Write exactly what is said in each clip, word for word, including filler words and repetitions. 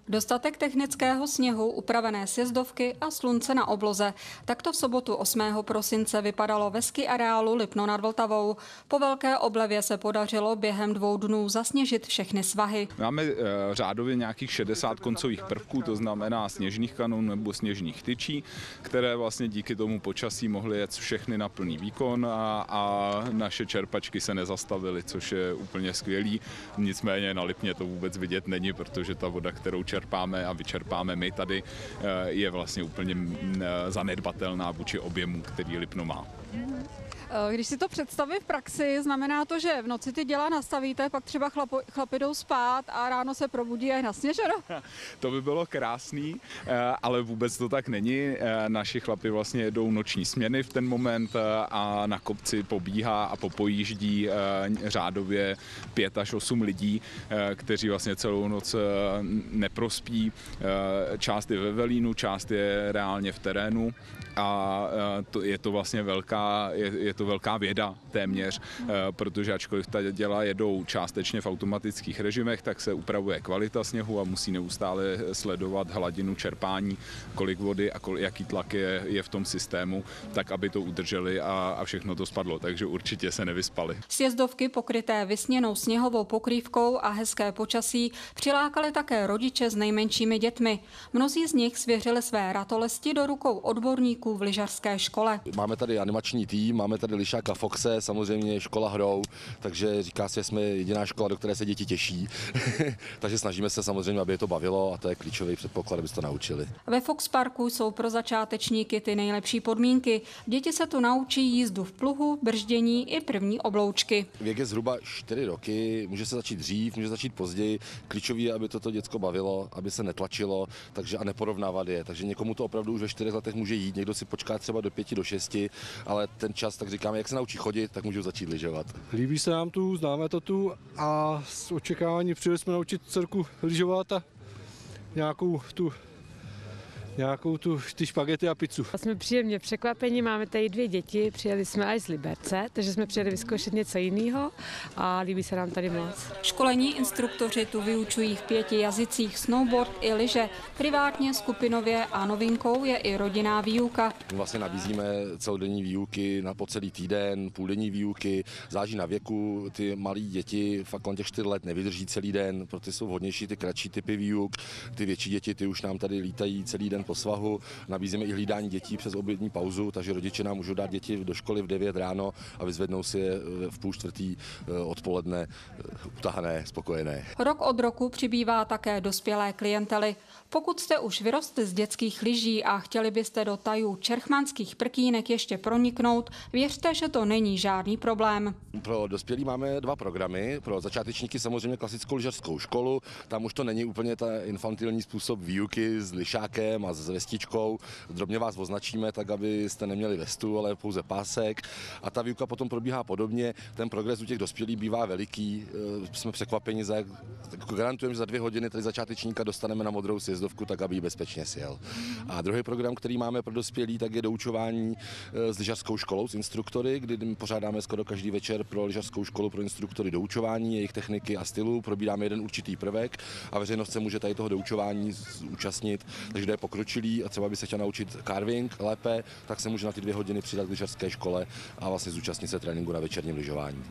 Dostatek technického sněhu, upravené sjezdovky a slunce na obloze. Takto v sobotu osmého prosince vypadalo ve ski areálu Lipno nad Vltavou. Po velké oblevě se podařilo během dvou dnů zasněžit všechny svahy. Máme e, řádově nějakých šedesát koncových prvků, to znamená sněžných kanonů nebo sněžných tyčí, které vlastně díky tomu počasí mohly jet všechny na plný výkon a, a naše čerpačky se nezastavily, což je úplně skvělý. Nicméně na Lipně to vůbec vidět není, protože ta voda, kterou čerpáme a vyčerpáme my tady, je vlastně úplně zanedbatelná vůči objemu, který Lipno má. Když si to představím v praxi, znamená to, že v noci ty děla nastavíte, pak třeba chlapo, chlapi jdou spát a ráno se probudí a je nasněženo? To by bylo krásný, ale vůbec to tak není. Naši chlapi vlastně jedou noční směny v ten moment a na kopci pobíhá a popojíždí řádově pět až osm lidí, kteří vlastně celou noc neprospí. Část je ve velínu, část je reálně v terénu a to, je to vlastně velká, je, je to velká věda téměř, protože ačkoliv ta děla jedou částečně v automatických režimech, tak se upravuje kvalita sněhu a musí neustále sledovat hladinu čerpání, kolik vody a kolik, jaký tlak je, je v tom systému, tak aby to udrželi a, a všechno to spadlo, takže určitě se nevyspali. Sjezdovky pokryté vysněnou sněhovou pokrývkou a hezké počasí přilákaly také rodiče s nejmenšími dětmi. Mnozí z nich svěřili své ratolesti do rukou odborníků v lyžařské škole. Máme tady animační tým, máme tady lišáka Foxe, samozřejmě škola hrou, takže říká se, že jsme jediná škola, do které se děti těší. Takže snažíme se samozřejmě, aby je to bavilo a to je klíčový předpoklad, aby se to naučili. Ve Fox Parku jsou pro začátečníky ty nejlepší podmínky. Děti se tu naučí jízdu v pluhu, brždění i první obloučky. Věk je zhruba čtyři roky, může se začít dřív, může začít později. Klíčový je, aby toto děcko bavilo, aby se netlačilo, takže a neporovnávat je. Takže někomu to opravdu už ve čtyřech letech může jít, někdo si počká třeba do pěti, do šesti, ale ten čas, tak říkáme, jak se naučí chodit, tak můžou začít lyžovat. Líbí se nám tu, známe to tu a s očekávání přijeli jsme naučit dcerku lyžovat a nějakou tu nějakou tu ty špagety a pizzu. Jsme příjemně překvapení, máme tady dvě děti, přijeli jsme až z Liberce, takže jsme přijeli vyzkoušet něco jiného a líbí se nám tady moc. Školení instruktoři tu vyučují v pěti jazycích snowboard i lyže, privátně, skupinově a novinkou je i rodinná výuka. My vlastně nabízíme celodenní výuky na po celý týden, půldenní výuky, záleží na věku, ty malí děti fakt kolem těch čtyř let nevydrží celý den, proto jsou vhodnější ty kratší typy výuk, ty větší děti ty už nám tady lítají celý den po svahu, nabízíme i hlídání dětí přes obědní pauzu, takže rodiče nám můžou dát děti do školy v devět ráno a vyzvednou si je v půl čtvrtý odpoledne utahané, spokojené. Rok od roku přibývá také dospělé klientely. Pokud jste už vyrostli z dětských lyží a chtěli byste do tajů čerchmanských prkínek ještě proniknout, věřte, že to není žádný problém. Pro dospělí máme dva programy, pro začátečníky samozřejmě klasickou lyžařskou školu, tam už to není úplně ta infantilní způsob výuky s lišákem a s vestičkou. Drobně vás označíme tak, abyste neměli vestu, ale pouze pásek a ta výuka potom probíhá podobně. Ten progres u těch dospělých bývá veliký, jsme překvapeni, za, garantujeme, že za dvě hodiny tady začátečníka dostaneme na modrou sjezdovku, tak aby ji bezpečně sjel. A druhý program, který máme pro dospělí, tak je doučování s lyžařskou školou, s instruktory, kdy pořádáme skoro každý večer pro lyžařskou školu pro instruktory doučování, jejich techniky a stylu, probíráme jeden určitý prvek a veřejnost se může tady toho doučování zúčastnit, takže kdo je pokročilý a třeba by se chtěl naučit carving lépe, tak se může na ty dvě hodiny přidat k lyžařské škole a vlastně zúčastnit se tréninku na večerním lyžování.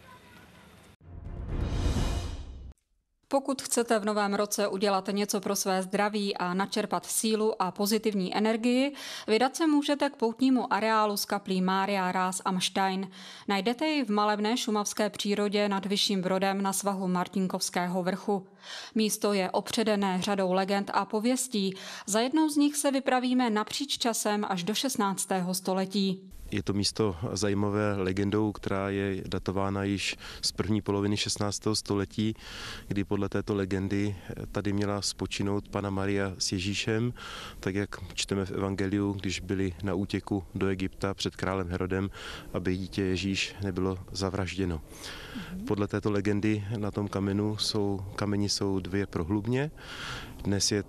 Pokud chcete v novém roce udělat něco pro své zdraví a načerpat sílu a pozitivní energii, vydat se můžete k poutnímu areálu s kaplí Mária Ráz am Stein. Najdete ji v malebné šumavské přírodě nad Vyšším Brodem na svahu Martinkovského vrchu. Místo je opředené řadou legend a pověstí. Za jednou z nich se vypravíme napříč časem až do šestnáctého století. Je to místo zajímavé legendou, která je datována již z první poloviny šestnáctého století, kdy podle této legendy tady měla spočinout Panna Maria s Ježíšem, tak jak čteme v Evangeliu, když byli na útěku do Egypta před králem Herodem, aby dítě Ježíš nebylo zavražděno. Podle této legendy na tom kamenu jsou, kameni jsou dvě prohlubně. Dnes je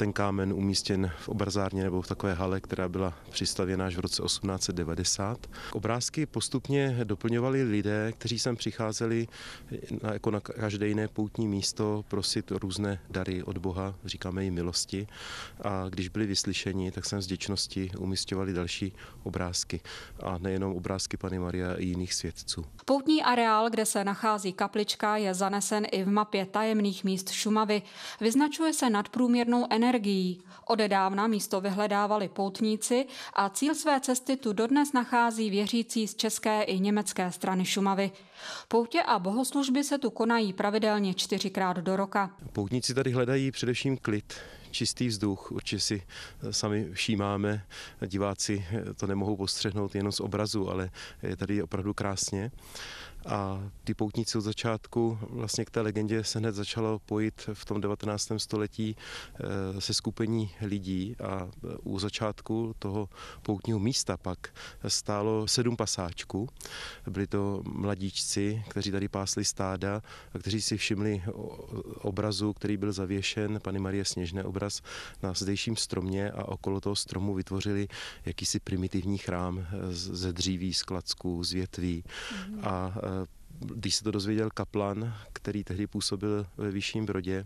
ten kámen umístěn v obrazárně nebo v takové hale, která byla přistavěna až v roce osmnáct set devadesát. Obrázky postupně doplňovali lidé, kteří sem přicházeli na, jako na každé jiné poutní místo prosit různé dary od Boha, říkáme jim milosti. A když byli vyslyšeni, tak sem z vděčnosti umisťovali další obrázky. A nejenom obrázky Panny Marie i jiných světců. Poutní areál, kde se nachází kaplička, je zanesen i v mapě tajemných míst Šumavy. Vyznačuje se nadprůměrnou energií. Odedávna místo vyhledávali poutníci a cíl své cesty tu dodnes nachází věřící z české i německé strany Šumavy. Poutě a bohoslužby se tu konají pravidelně čtyřikrát do roka. Poutníci tady hledají především klid, čistý vzduch. Určitě si sami všímáme, diváci to nemohou postřehnout jenom z obrazu, ale je tady opravdu krásně. A ty poutníci od začátku vlastně k té legendě se hned začalo pojít v tom devatenáctém století se skupení lidí a u začátku toho poutního místa pak stálo sedm pasáčků. Byli to mladíčci, kteří tady pásli stáda a kteří si všimli obrazu, který byl zavěšen, Panny Marie Sněžné obraz na zdejším stromě a okolo toho stromu vytvořili jakýsi primitivní chrám ze dříví, z klacků, z větví. Mm. A když se to dozvěděl kaplan, který tehdy působil ve Vyšším Brodě,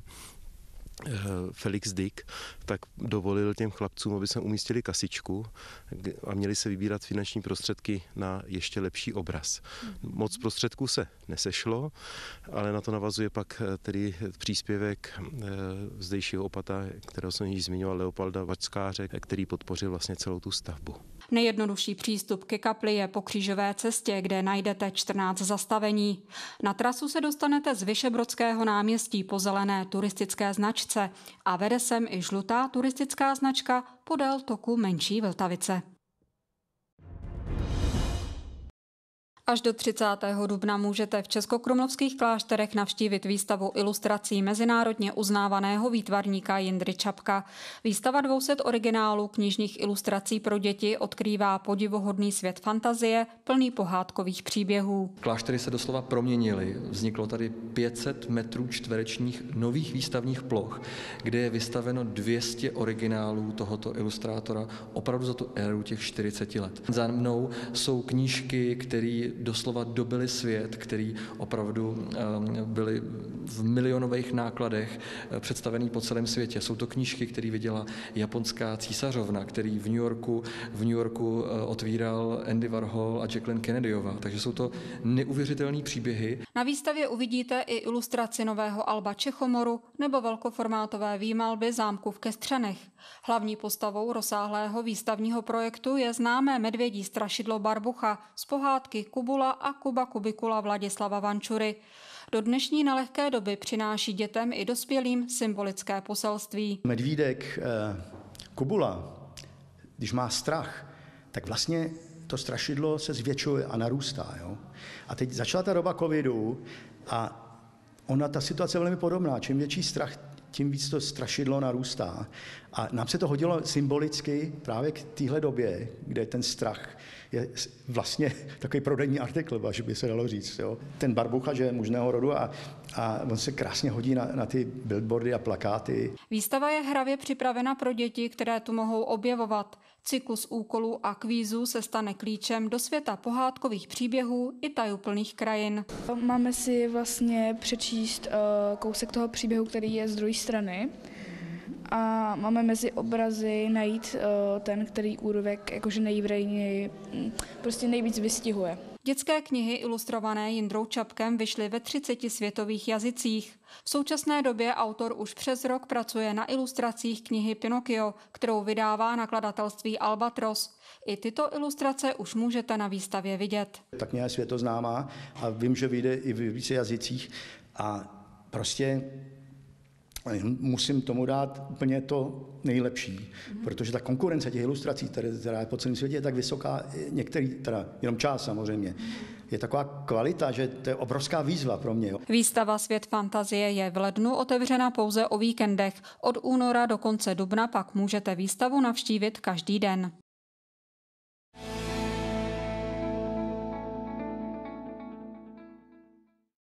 Felix Dick, tak dovolil těm chlapcům, aby se umístili kasičku a měli se vybírat finanční prostředky na ještě lepší obraz. Moc prostředků se nesešlo, ale na to navazuje pak tedy příspěvek zdejšího opata, kterého jsem již zmiňoval, Leopolda Vačskáře, který podpořil vlastně celou tu stavbu. Nejjednodušší přístup ke kapli je po křížové cestě, kde najdete čtrnáct zastavení. Na trasu se dostanete z Vyšebrodského náměstí po zelené turistické značce a vede sem i žlutá turistická značka podél toku Menší Vltavice. Až do třicátého dubna můžete v českokrumlovských klášterech navštívit výstavu ilustrací mezinárodně uznávaného výtvarníka Jindry Čapka. Výstava dvou set originálů knižních ilustrací pro děti odkrývá podivuhodný svět fantazie, plný pohádkových příběhů. Kláštery se doslova proměnily. Vzniklo tady pět set metrů čtverečních nových výstavních ploch, kde je vystaveno dvě stě originálů tohoto ilustrátora opravdu za tu éru těch čtyřiceti let. Za mnou jsou knížky, které doslova dobily svět, který opravdu byly v milionových nákladech představený po celém světě. Jsou to knížky, které viděla japonská císařovna, který v New Yorku, v New Yorku otvíral Andy Warhol a Jacqueline Kennedyová. Takže jsou to neuvěřitelné příběhy. Na výstavě uvidíte i ilustraci nového alba Čechomoru nebo velkoformátové výmalby zámku v Kestřanech. Hlavní postavou rozsáhlého výstavního projektu je známé medvědí strašidlo Barbucha z pohádky Kubula a Kuba Kubikula Vladislava Vančury. Do dnešní nelehké doby přináší dětem i dospělým symbolické poselství. Medvídek Kubula, když má strach, tak vlastně to strašidlo se zvětšuje a narůstá. Jo? A teď začala ta doba covidu a ona, ta situace je velmi podobná. Čím větší strach, tím víc to strašidlo narůstá. A nám se to hodilo symbolicky právě k téhle době, kde ten strach je vlastně takový prodejní artikl, až by se dalo říct. Jo. Ten Barbucha, že je mužného rodu a, a on se krásně hodí na, na ty billboardy a plakáty. Výstava je hravě připravena pro děti, které tu mohou objevovat. Cyklus úkolů a kvízů se stane klíčem do světa pohádkových příběhů i tajuplných krajin. Máme si vlastně přečíst uh, kousek toho příběhu, který je z druhé strany. A máme mezi obrazy najít uh, ten, který úryvek jakože nejvřejněji, prostě nejvíc vystihuje. Dětské knihy ilustrované Jindrou Čapkem vyšly ve třiceti světových jazycích. V současné době autor už přes rok pracuje na ilustracích knihy Pinocchio, kterou vydává nakladatelství Albatros. I tyto ilustrace už můžete na výstavě vidět. Ta kniha je světoznámá a vím, že vyjde i v více jazycích a prostě musím tomu dát úplně to nejlepší, protože ta konkurence těch ilustrací, která je po celém světě, je tak vysoká, některý, teda jenom část samozřejmě, je taková kvalita, že to je obrovská výzva pro mě. Jo. Výstava Svět fantazie je v lednu otevřena pouze o víkendech. Od února do konce dubna pak můžete výstavu navštívit každý den.